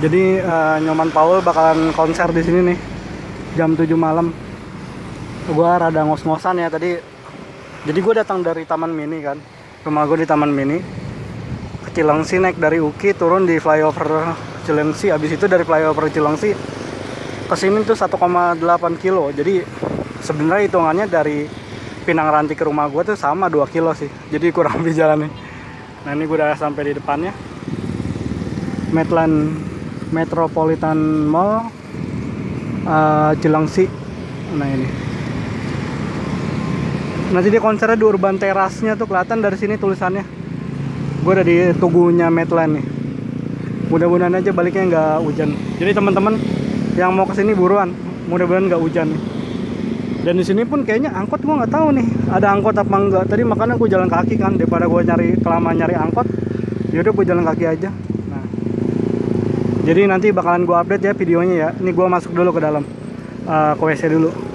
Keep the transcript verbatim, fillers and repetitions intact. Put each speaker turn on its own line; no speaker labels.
Jadi uh, Nyoman Paul bakalan konser di sini nih jam tujuh malam. Gua rada ngos-ngosan ya tadi. Jadi gue datang dari Taman Mini kan. Rumah gue di Taman Mini. Ke Cilengsi naik dari U K I, turun di flyover Cilengsi. Abis itu dari flyover Cilengsi ke sini tuh satu koma delapan kilo. Jadi sebenarnya hitungannya dari Pinang Ranti ke rumah gue tuh sama dua kilo sih. Jadi kurang lebih jalan nih. Nah ini gue udah sampai di depannya. Medland Metropolitan Mall uh, Cilengsi. Nah ini. Nanti dia konsernya di Urban Terrace-nya tuh kelihatan dari sini tulisannya. Gue udah di tugunya Medland nih. Mudah-mudahan aja baliknya nggak hujan. Jadi teman-teman yang mau kesini buruan. Mudah-mudahan nggak hujan nih. Dan di sini pun kayaknya angkot gue nggak tahu nih ada angkot apa enggak. Tadi makanya gue jalan kaki kan daripada gue nyari kelamaan nyari angkot. Yaudah gue jalan kaki aja. Nah, jadi nanti bakalan gue update ya videonya ya. Ini gue masuk dulu ke dalam uh, ke W C dulu.